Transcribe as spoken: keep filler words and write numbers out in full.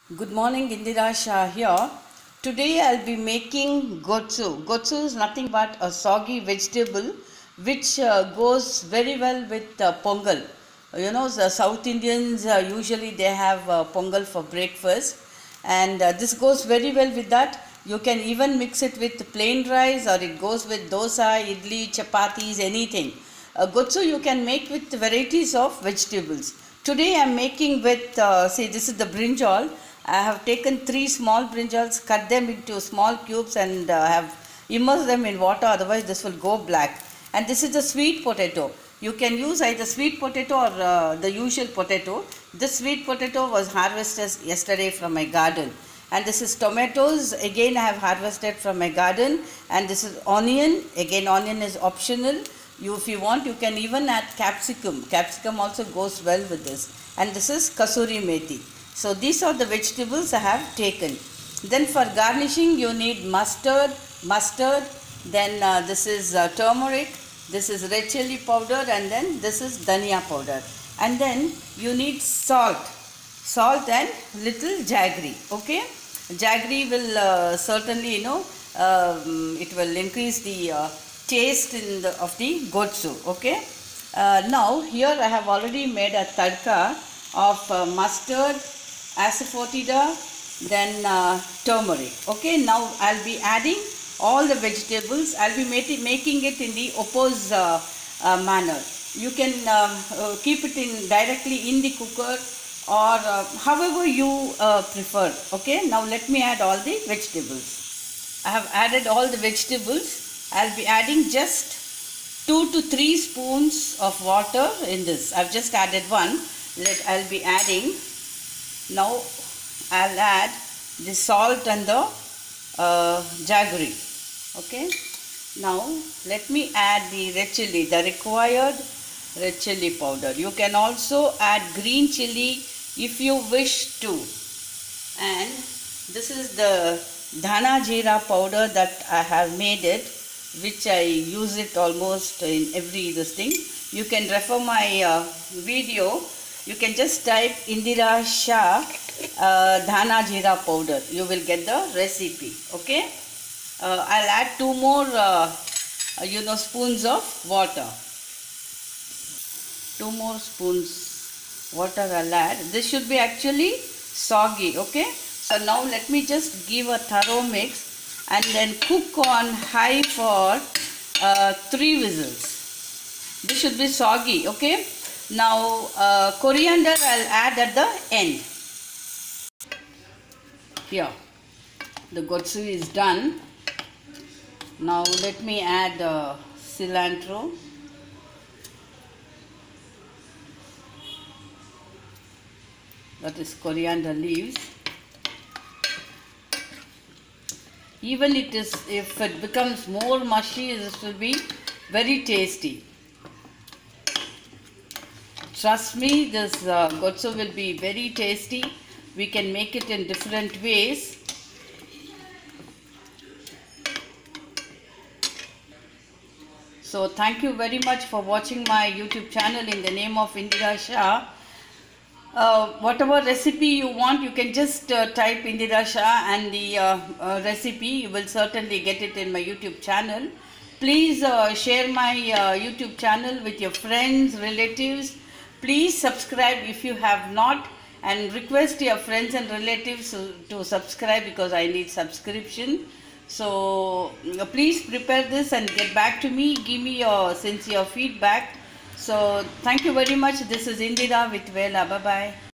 Good morning, Indira Shah here. Today I'll be making gotsu. Gotsu is nothing but a soggy vegetable which uh, goes very well with uh, pongal. You know, the South Indians uh, usually they have uh, pongal for breakfast, and uh, this goes very well with that. You can even mix it with plain rice, or it goes with dosa, idli, chapatis, anything. Uh, gotsu you can make with varieties of vegetables. Today I am making with, uh, see, this is the brinjal. I have taken three small brinjals, cut them into small cubes, and uh, have immersed them in water, otherwise this will go black. And this is the sweet potato. You can use either sweet potato or uh, the usual potato. This sweet potato was harvested yesterday from my garden. And this is tomatoes, again I have harvested from my garden. And this is onion, again onion is optional. You, if you want, you can even add capsicum. Capsicum also goes well with this. And this is kasuri methi. So these are the vegetables I have taken. Then for garnishing you need mustard, mustard. Then uh, this is uh, turmeric. This is red chilli powder, and then this is dhania powder. And then you need salt, salt and little jaggery. Okay, jaggery will uh, certainly, you know, um, it will increase the uh, taste in the, of the gotsu. Okay. Uh, now here I have already made a tadka of uh, mustard, asafoetida, then uh, turmeric. Okay, now I'll be adding all the vegetables. I'll be making it in the opposite uh, uh, manner. You can uh, uh, keep it in directly in the cooker, or uh, however you uh, prefer. Okay, now let me add all the vegetables. I have added all the vegetables. I'll be adding just two to three spoons of water in this. I've just added one. Let I'll be adding. Now I'll add the salt and the uh, jaggery. Okay. Now let me add the red chilli, the required red chilli powder. You can also add green chilli if you wish to. And this is the dhana jeera powder that I have made it, which I use it almost in every this thing. You can refer my uh, video. You can just type Indira Shah uh, dhana jeera powder. You will get the recipe. Okay. Uh, I'll add two more, uh, you know, spoons of water. Two more spoons water I'll add. This should be actually soggy. Okay. So now let me just give a thorough mix and then cook on high for uh, three whistles. This should be soggy. Okay. Now uh, coriander I'll add at the end. Here the gotsu is done. Now let me add uh, cilantro. That is coriander leaves. Even it is, if it becomes more mushy, this will be very tasty. Trust me, this uh, gotsu will be very tasty. We can make it in different ways. So thank you very much for watching my YouTube channel in the name of Indira Shah. Uh, whatever recipe you want, you can just uh, type Indira Shah and the uh, uh, recipe. You will certainly get it in my YouTube channel. Please uh, share my uh, YouTube channel with your friends, relatives. Please subscribe if you have not, and request your friends and relatives to subscribe, because I need subscription. So uh, please prepare this and get back to me. Give me your sincere feedback. So thank you very much. This is Indira with Vela. Bye bye.